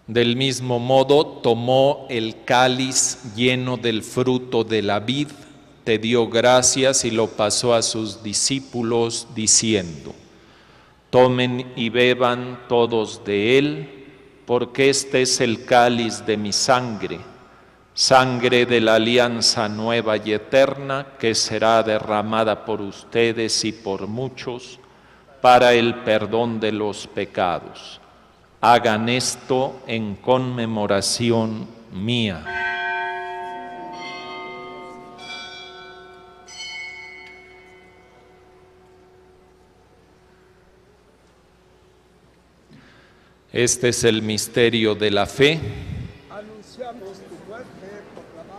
Del mismo modo tomó el cáliz lleno del fruto de la vid, te dio gracias y lo pasó a sus discípulos diciendo: tomen y beban todos de él, porque este es el cáliz de mi sangre, sangre de la alianza nueva y eterna, que será derramada por ustedes y por muchos para el perdón de los pecados. Hagan esto en conmemoración mía. Este es el misterio de la fe. Anunciamos tu muerte, proclamamos.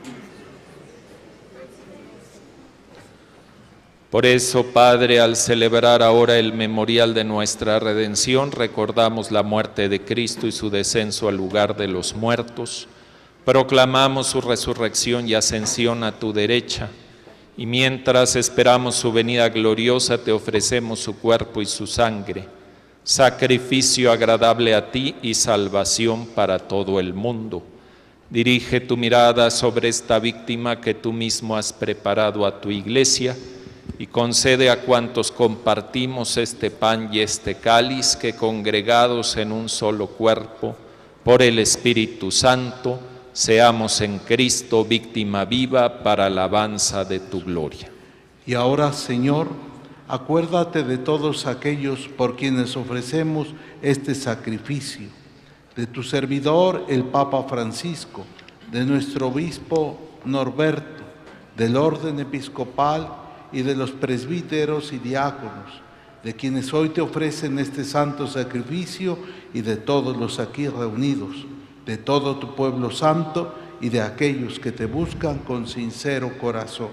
Por eso, Padre, al celebrar ahora el memorial de nuestra redención, recordamos la muerte de Cristo y su descenso al lugar de los muertos, proclamamos su resurrección y ascensión a tu derecha, y mientras esperamos su venida gloriosa, te ofrecemos su cuerpo y su sangre, sacrificio agradable a ti y salvación para todo el mundo. Dirige tu mirada sobre esta víctima que tú mismo has preparado a tu iglesia, y concede a cuantos compartimos este pan y este cáliz que, congregados en un solo cuerpo, por el Espíritu Santo, seamos en Cristo víctima viva para alabanza de tu gloria. Y ahora, Señor, acuérdate de todos aquellos por quienes ofrecemos este sacrificio, de tu servidor el Papa Francisco, de nuestro obispo Norberto, del orden episcopal y de los presbíteros y diáconos, de quienes hoy te ofrecen este santo sacrificio, y de todos los aquí reunidos, de todo tu pueblo santo y de aquellos que te buscan con sincero corazón.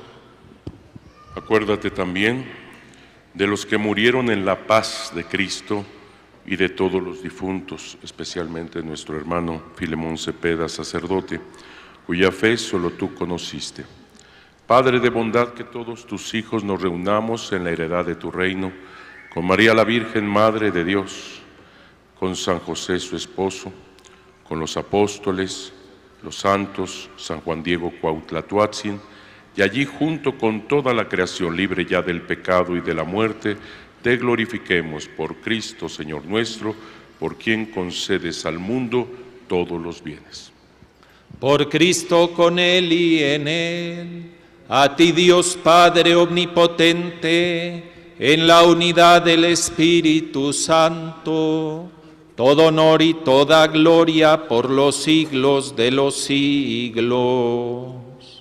Acuérdate también de los que murieron en la paz de Cristo y de todos los difuntos, especialmente nuestro hermano Filemón Cepeda, sacerdote, cuya fe solo tú conociste. Padre de bondad, que todos tus hijos nos reunamos en la heredad de tu reino, con María la Virgen, Madre de Dios, con San José su esposo, con los apóstoles, los santos, San Juan Diego Cuauhtlatoatzin, y allí junto con toda la creación libre ya del pecado y de la muerte, te glorifiquemos por Cristo, Señor nuestro, por quien concedes al mundo todos los bienes. Por Cristo, con Él y en Él, a ti Dios Padre omnipotente, en la unidad del Espíritu Santo, todo honor y toda gloria por los siglos de los siglos.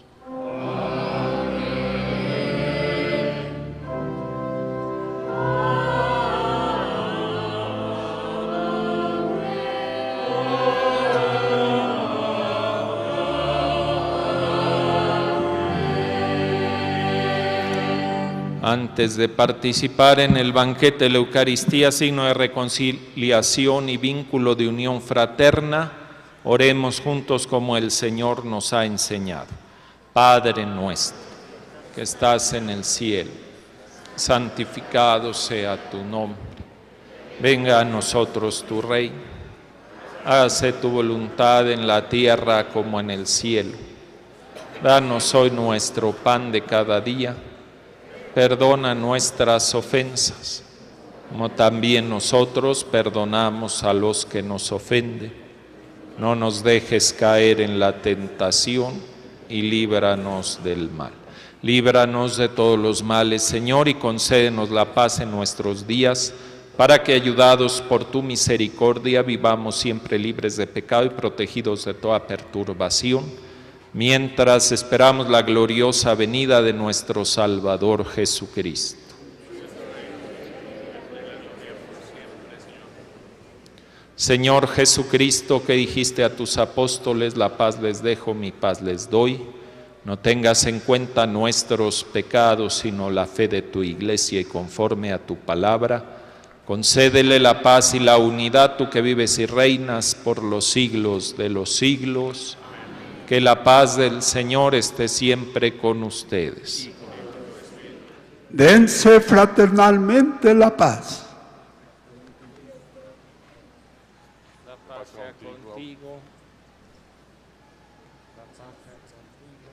Antes de participar en el banquete de la Eucaristía, signo de reconciliación y vínculo de unión fraterna, oremos juntos como el Señor nos ha enseñado. Padre nuestro, que estás en el cielo, santificado sea tu nombre. Venga a nosotros tu reino. Hágase tu voluntad en la tierra como en el cielo. Danos hoy nuestro pan de cada día. Perdona nuestras ofensas, como también nosotros perdonamos a los que nos ofenden. No nos dejes caer en la tentación y líbranos del mal. Líbranos de todos los males, Señor, y concédenos la paz en nuestros días, para que, ayudados por tu misericordia, vivamos siempre libres de pecado y protegidos de toda perturbación, mientras esperamos la gloriosa venida de nuestro Salvador Jesucristo. Señor Jesucristo, que dijiste a tus apóstoles: la paz les dejo, mi paz les doy, no tengas en cuenta nuestros pecados, sino la fe de tu iglesia, y conforme a tu palabra, concédele la paz y la unidad, tú que vives y reinas por los siglos de los siglos. Que la paz del Señor esté siempre con ustedes. Dense fraternalmente la paz. La paz sea con contigo. La paz sea contigo.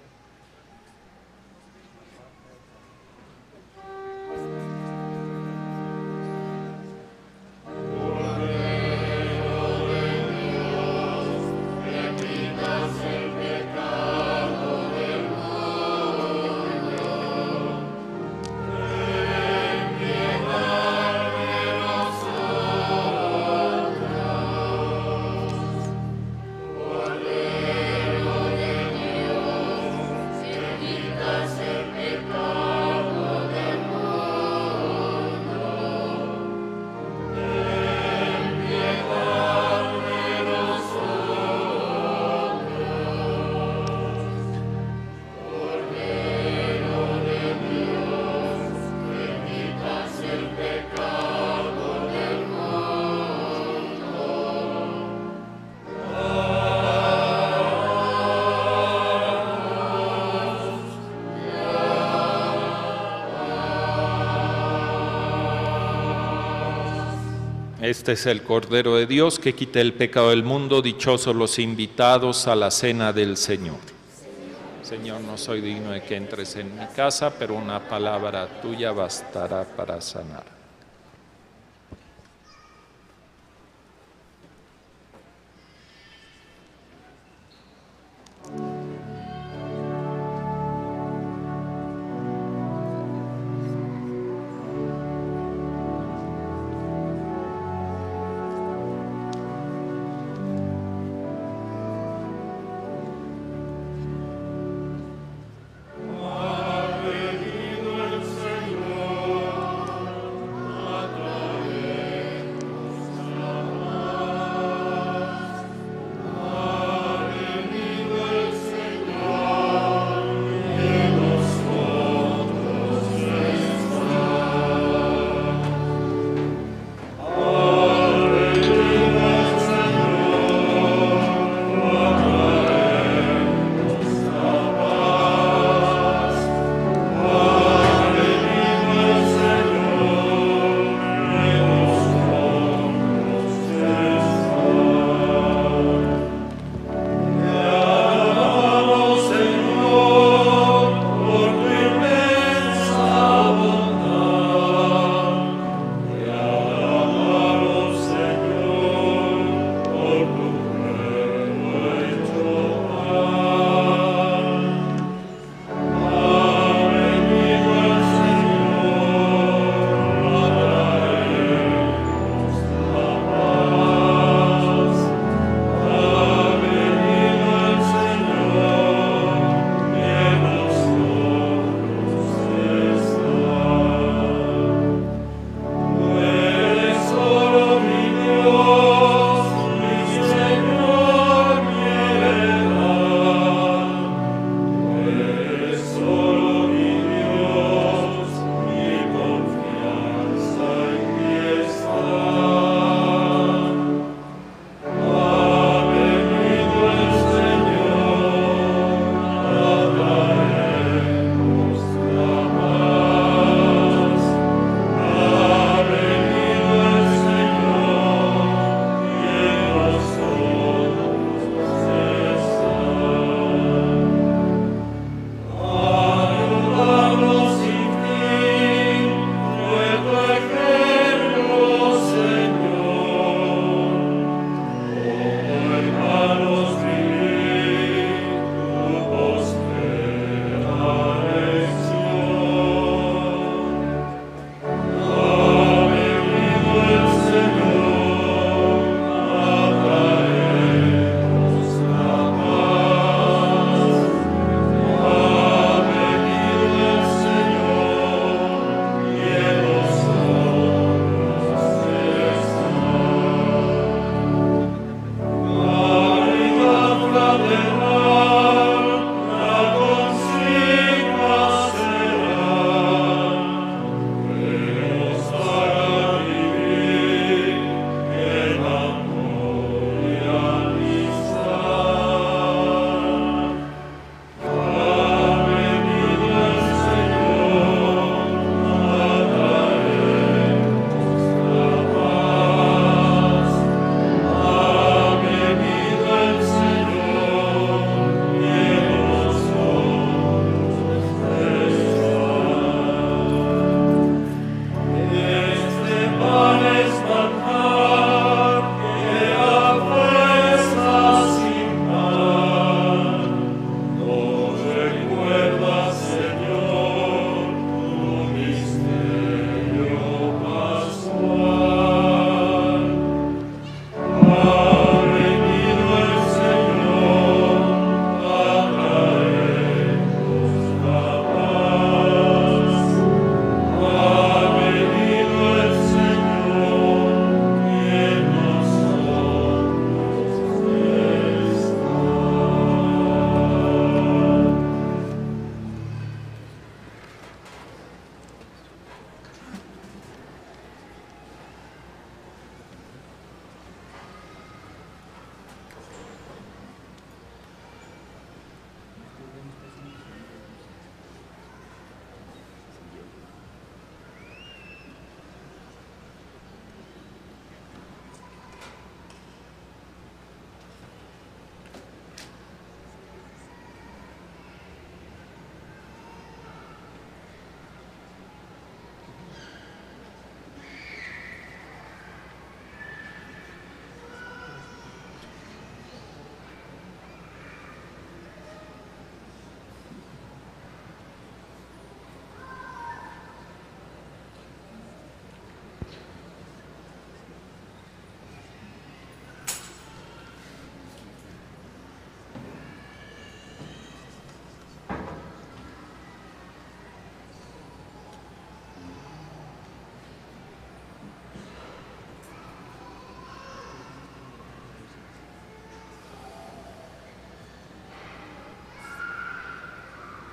Este es el Cordero de Dios que quita el pecado del mundo. Dichosos los invitados a la cena del Señor. Señor, no soy digno de que entres en mi casa, pero una palabra tuya bastará para sanar.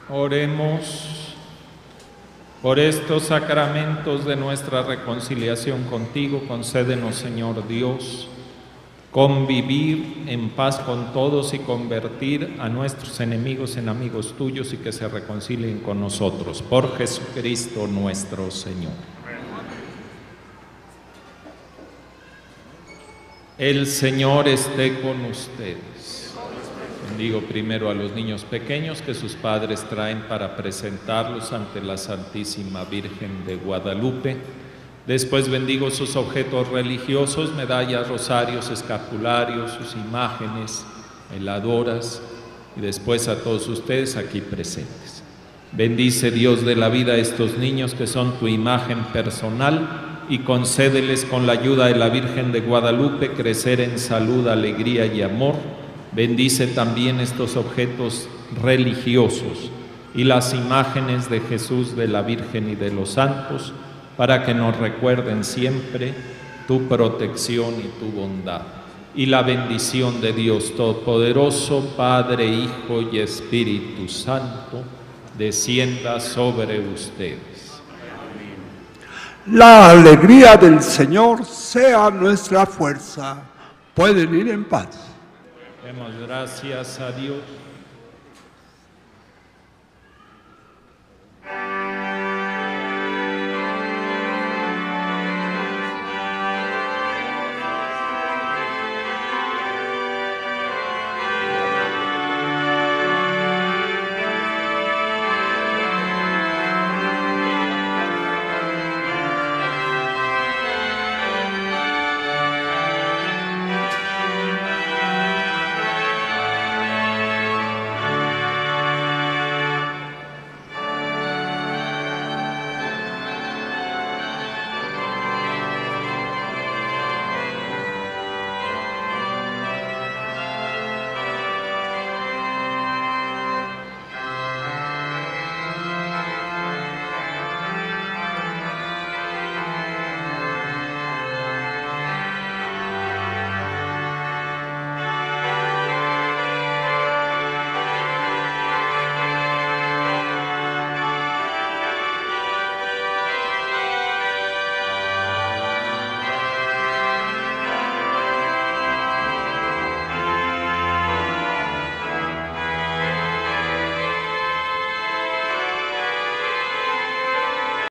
Oremos. Por estos sacramentos de nuestra reconciliación contigo, concédenos, Señor Dios, convivir en paz con todos y convertir a nuestros enemigos en amigos tuyos y que se reconcilien con nosotros. Por Jesucristo nuestro Señor. El Señor esté con ustedes. Bendigo primero a los niños pequeños que sus padres traen para presentarlos ante la Santísima Virgen de Guadalupe. Después bendigo sus objetos religiosos, medallas, rosarios, escapularios, sus imágenes, veladoras, y después a todos ustedes aquí presentes. Bendice, Dios de la vida, a estos niños que son tu imagen personal y concédeles con la ayuda de la Virgen de Guadalupe crecer en salud, alegría y amor. Bendice también estos objetos religiosos y las imágenes de Jesús, de la Virgen y de los santos, para que nos recuerden siempre tu protección y tu bondad. Y la bendición de Dios Todopoderoso, Padre, Hijo y Espíritu Santo, descienda sobre ustedes. La alegría del Señor sea nuestra fuerza. Pueden ir en paz. Demos gracias a Dios.